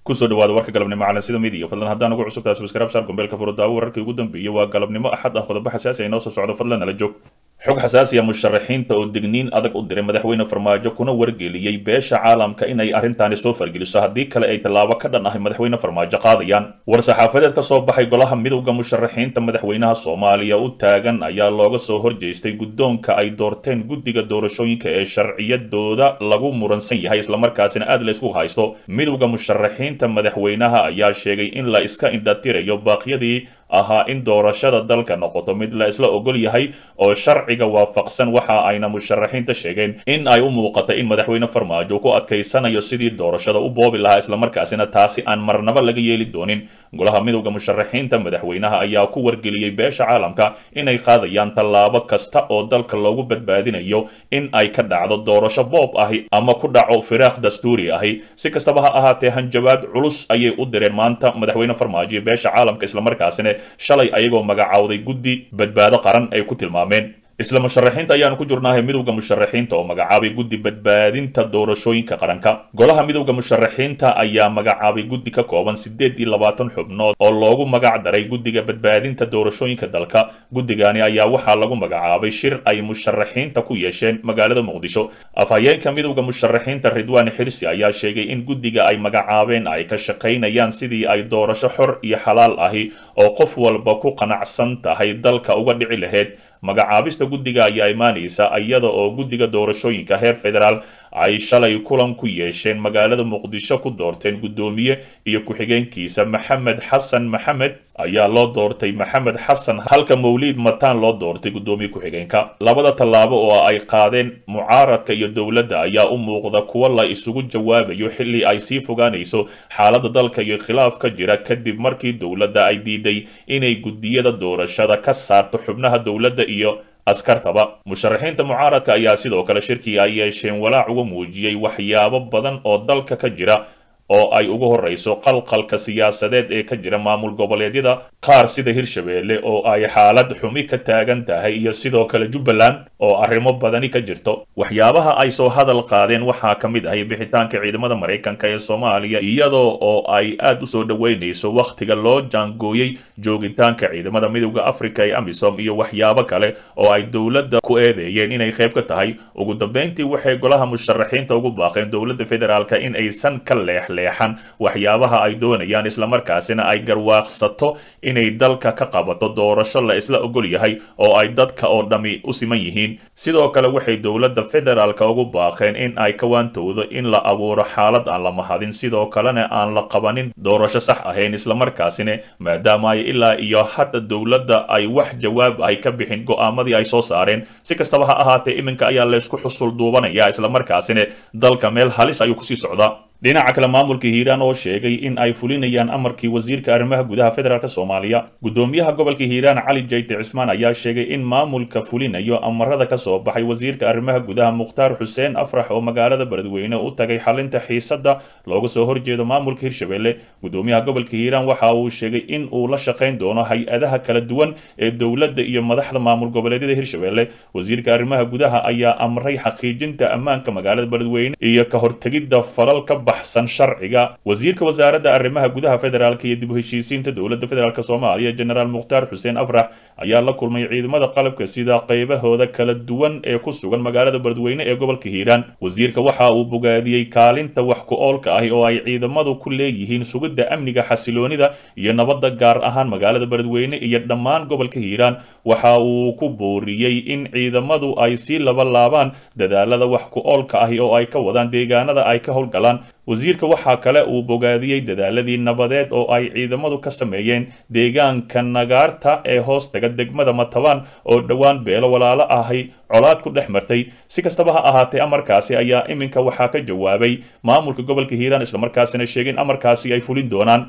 kusoo dhawaada warka galabnimo caalamsida midiya fadlan haddaan ugu cusubtahay subscribe saar gombeelka furudaawo wararkii ugu dambeeyay waa galabnimo axad ah qodobo xasaasi ah inoo soo socdo fadlan nala joog xog xasaasi ah musharaxiinta oo digniin adag u diray madaxweyne farmaajo kuna wargeliyay beesha caalamka inay arrintaani soo fargeliso haddii kale ay tallaabo ka dhan ah madaxweyne farmaajo qaadayaan war saxaafadeed ka soo baxay golaha midowda musharaxiinta madaxweynaha Soomaaliya u taagan ayaa looga soo horjeestay guddoonka ay doorteen guddiga doorashooyinka ee sharciyadooda lagu muransan yahay isla markaasina aad la isku haysto midowda musharaxiinta madaxweynaha ayaa sheegay in la iska indhatirayo baaqyadii ahaa in doorashada dalka noqoto mid la isla ogol yahay oo sharciga waafaqsan waxa ayna musharaxiinta sheegeen in ay u muuqato in madaxweyne farmaajo ku adkaysanayo sidii doorashada u boobi lahaa isla markaasina taasi aan marnaba laga yeeli doonin golaha midowda musharaxiinta madaxweynaha ayaa ku wargeliyay beesha caalamka inay qaadayaan tallaabo kasta oo dalka loogu badbaadinayo in ay ka dhacdo doorasho boob ahi ama ku dhaco firaaq dastuuri ahi si kastaba ha ahaatee hanjabaad culus ayay u direen maanta madaxweyne farmaajo iyo beesha caalamka isla markaasina shalay ayagoo magacaawday guddi badbaado qaran ay ku tilmaameen isla musharaxiinta ayaanu ku jirnaahay midowda musharaxiinta oo magacaabay guddi badbaadinta doorashooyinka qaranka golaha midowda musharaxiinta ayaa magacaabay guddi ka kooban 28 xubnood oo loogu magac daray guddiga badbaadinta doorashooyinka dalka guddigani ayaa waxaa lagu magacaabay shir ay musharaxiinta ku yeesheen magaalada muqdisho afhayeenka midowda musharaxiinta Ridwaan Xirsi ayaa sheegay in guddiga ay magacaabeen ay ka shaqaynayaan sidii ay doorasho xor iyo xalaal ahi oo qof walba ku qanacsan tahay dalka uga dhici lahayd magacaabista guddiga ayaa imaanaysa iyada oo guddiga doorashooyinka heer federaal ay shalay kulan ku yeesheen magaalada muqdisho ku doorteen guddoomiye iyo ku-xigeenkiisa maxamed xasan maxamed ayaa loo doortay maxamed xasan halka mawliid mataan loo doortay guddoomiye ku-xigeenka labada tallaabo oo ay qaadeen mucaaradka iyo dowladda ayaa u muuqda kuwa la isugu jawaabayo xilli ay sii fogaanayso xaaladda dalka iyo khilaaf ka jira kadib markii dowladda ay diiday inay guddiyada doorashada ka saarto xubnaha dowladda iyo askartaba musharaxiinta mucaaradka ayaa sidoo kale shirkii ay yeesheen walaac uga muujiyay waxyaabo badan oo dalka ka jira oo ay ugu horeyso qalqalka siyaasadeed ee ka jira maamul goboleedyada qaar sida Hirshabeelle oo ay xaalad xumi ka taagan tahay iyo sidoo kale Jubbaland oo arrimo badani ka jirto waxyaabaha ay soo hadal qaadeen waxaa ka mid ah bixitaanka ciidamada Mareykanka ee Soomaaliya iyadoo oo ay aad u soo dhaweynayso waqtiga loo jaangooyay joogitaanka ciidamada midowda Afrika ee AMISOM iyo waxyaabo kale oo ay dowladda ku eedeeyeen inay qayb ka tahay ugu dambeyntii waxay golaha musharaxiinta ugu baaqeen dowladda federaalka in aysan ka leexan waxyaabaha ay doonayaan isla markaasina ay garwaaqsato inay dalka ka qabato doorasho la isla ogol yahay oo ay dadka oo dhami u siman yihiin sidoo kale waxay dowladda federaalka ugu baaqeen in ay ka waantowdo in la abuuro xaalad aan la mahadin sidoo kalena aan la qabanin doorasho sax ahayn isla markaasina maadaama ay ilaa iyo hadda dowladda ay wax jawaab ay ka bixin go'aamadii ay soo saareen si kastaba ha ahaatee iminka ayaa la isku xusul duubanaya isla markaasina dalka meel halis ayuu kusii socdaa dhinaca kale maamulka Hiiraan oo sheegay in ay fulinayaan amarkii wasiirka arrimaha gudaha federaalka Soomaaliya gudoomiyaha gobolka Hiiraan Cali Jayte Cismaan ayaa sheegay in maamulka fulinayo amarada ka soo baxay wasiirka arrimaha gudaha Mukhtaar Xuseen Afrax oo magaalada Beledweyne u tagay xalinta xiisada looga soo horjeedo maamulka Hirshabeelle gudoomiyaha gobolka Hiiraan waxa uu sheegay in uu la shaqeyn doono hay'adaha kala duwan ee dowladda iyo madaxda maamul goboleedyada Hirshabeelle wasiirka arrimaha gudaha ayaa amray xaqiijinta ammaanka magaalada Beledweyne iyo ka hortagida falalka baxsan sharciga wasiirka wasaaradda arrimaha gudaha federaalka iyo dib u heshiisiinta dowladda federaalka Soomaaliya General Mukhtaar Xuseen Afrax ayaa la kulmay ciidamada qalabka sida qaybahooda kala duwan ee ku sugan magaalada Beledweyne ee gobolka Hiiraan wasiirka waxa uu bogaadiyay kaalinta wax ku oolka ah oo ay ciidamadu ku leeyihiin sugidda amniga xasiloonida iyo nabadda gaar ahaan magaalada Beledweyne iyo dhammaan gobolka Hiiraan waxa uu ku booriyay in ciidamadu ay si laabaan dadaalada wax ku oolka ah oo ay ka wadaan deegaanada ay ka howlgalaan wasiirka waxa kale uu bogaadiyay dadaaladii nabadeed oo ay ciidamadu ka sameeyeen deegaanka Nagaarta ee hoostaga degmada Matabaan oo dhawaan beelo walaalo ahay colaad ku dhex martay si kastaba ha ahaatee amarkaasi ayaa iminka waxa ka jawaabay maamulka gobolka Hiiraan isla markaasina sheegay in amarkaasi ay fulin doonaan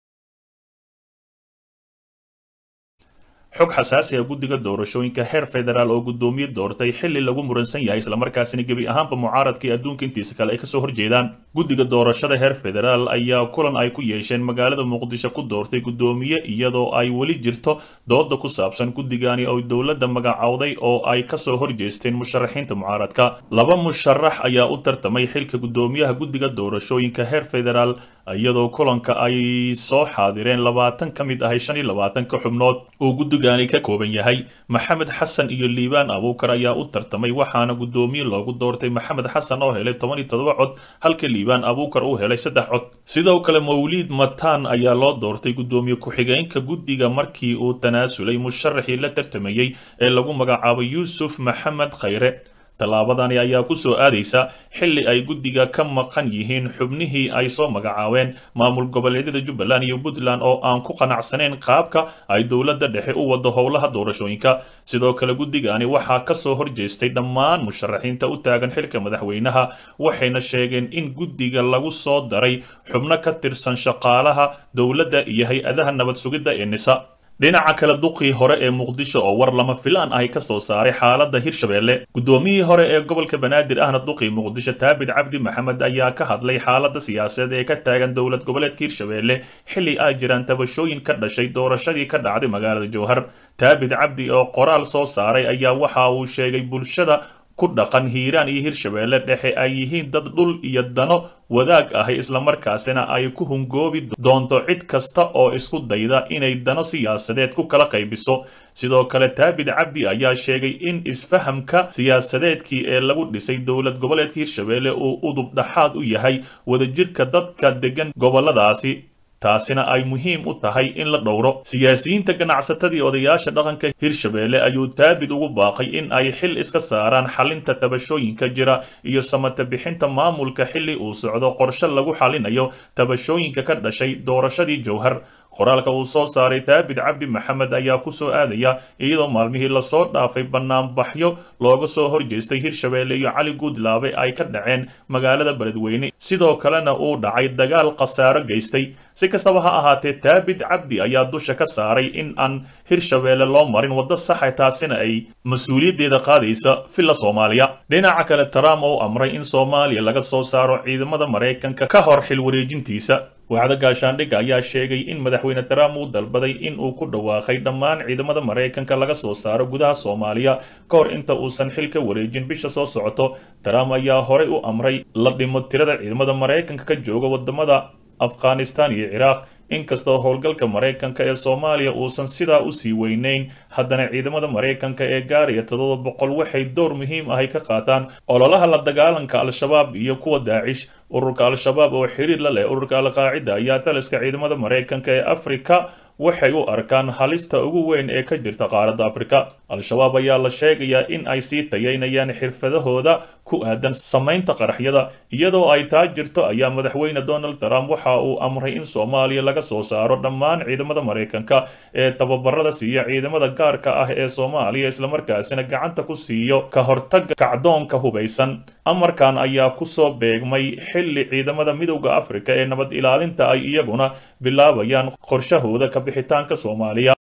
xog xasaasi ah guddiga doorashooyinka heer federaal oo guddoomiye doortay xilli lagu muransan yahay isla markaasina gebi ahaanba mucaaradkii adduunka intiisa kale ay ka soo horjeedaan guddiga doorashada heer federaal ayaa kulan ay ku yeesheen magaalada muqdisho ku doortay guddoomiye iyadoo ay weli jirto dooda ku saabsan guddigani oo dowladda magacawday oo ay ka soo horjeesteen musharaxiinta mucaaradka laba musharax ayaa u tartamay xilka guddoomiyaha guddiga doorashooyinka heer federaal iyadoo kulanka ay soo xaadireen 20 ka mid ah 25 xubnood oo guddigaani ka kooban yahay. maxamed xasan iyo liibaan abuukar ayaa u tartamay waxaana guddoomiye loogu doortay maxamed xasan oo helay 17 cod halka liibaan abuukar uu helay 3 cod. sidoo kale mawliid mataan ayaa loo doortay guddoomiye ku-xigeenka guddiga markii uu tanaasulay musharaxii la tartamayay ee lagu magacaabay yuusuf maxamed khayre. tallaabadani ayaa ku soo aadaysa xilli ay guddiga ka maqan yihiin xubnihii ay soo magacaabeen maamul goboleedyada Jubbaland iyo Puntland oo aan ku qanacsanayn qaabka ay dowladda dhexe u wado howlaha doorashooyinka. sidoo kale guddigani waxaa ka soo horjeestay dhammaan musharaxiinta u taagan xilka madaxweynaha waxayna sheegeen in guddiga lagu soo daray xubno ka tirsan shaqaalaha dowladda iyo hay-adaha nabad sugidda ee NISA. dhinaca kale duqii hore ee muqdisho oo war lama filaan ah ka soo saaray xaaladda hirshabeelle. guddoomiyihii hore ee gobolka banaadir ahna duqii muqdisho taabid cabdi maxamed ayaa ka hadlay xaaladda siyaasadeed ee ka taagan dowlad goboleedka hirshabeelle xilli ay jiraan tabashooyin ka dhashay doorashadii ka dhacday magaalada jowhar. taabid cabdi oo qoraal soo saaray ayaa waxa uu sheegay bulshada ku dhaqan hiiraan iyo hirshabeelle dhexe ay yihiin dad dhul iyo dano wadaag ahay islamarkaasina ay ku hungoobi doonto cid kasta oo isku dayda inay dano siyaasadeed ku kala qaybiso. sidoo kale taabid cabdi ayaa sheegay in isfahamka siyaasadeedkii ee lagu dhisay dowlad goboleedka hirshabeelle uu udub dhaxaad u yahay wadajirka dadka degan goboladaasi taasina ay muhiim u tahay in la dhowro. siyaasiyiinta ganacsatadii odayaasha dhaqanka hirshabeelle ayuu taabid ugu baaqay in ay xil iska saaraan xalinta tabashooyinka jira iyo samata bixinta maamulka xilli uu socdo qorshe lagu xalinayo tabashooyinka ka dhashay doorashadii jowhar. qoraalka uu soo saaray taabid cabdi maxamed ayaa ku soo aadaya iyadoo maalmihii lasoo dhaafay banaanbaxyo looga soo horjeestay hirshabeelle iyo cali guudlaabe ay ka dhaceen magaalada beledweyne sidoo kalena uu dhacay dagaal khasaaro geystay. si kastaba ha ahaatee taabid cabdi ayaa dusha ka saaray in aan hirshabeelle loo marin waddo saxa taasina ay mas-uuliyaddeeda qaadaysa filla soomaaliya. dhinaca kale Trump oo amray in Soomaaliya laga soo saaro ciidamada Mareykanka ka hor xil wareejintiisa. wacda gaashaandhigga ayaa sheegay in madaxweyne Trump uu dalbaday in uu ku dhawaaqay dhammaan ciidamada Mareykanka laga soo saaro gudaha Soomaaliya ka hor inta uusan xilka wareejin bisha soo socoto. Trump ayaa horey u amray la dhimo tirada ciidamada Mareykanka ka jooga wadamada Afghanistan iyo Iraq. inkastoo howlgalka Mareykanka ee Soomaaliya uusan sidaa u sii weynayn haddana ciidamada Mareykanka ee gaaraya 700 waxay door muhiim ah ka qaataan ololaha la dagaalanka al-shabaab iyo kuwa Daesh. ururka al-shabaab oo xiriir la leh ururka al-qaacida ayaa taliska ciidamada Mareykanka ee Afrika waxay u arkaan halista ugu weyn ee ka jirta qaaradda Afrika. al-shabaab ayaa la sheegayaa in ay sii tayeynayaan xirfadahooda ku aadan samaynta qaraxyada iyadoo ay taa jirto ayaa madaxweyne Donald Trump waxa uu amray in Soomaaliya laga soo saaro dhammaan ciidamada Mareykanka ee tababarada siiya ciidamada gaarka ah ee Soomaaliya islamarkaasina gacanta ku siiyo ka hortagga kacdoonka hubeysan. amarkan ayaa ku soo beegmay xilli ciidamada midowga Afrika ee nabad ilaalinta ay iyaguna bilaabayaan qorshahooda ka bixitaanka Soomaaliya.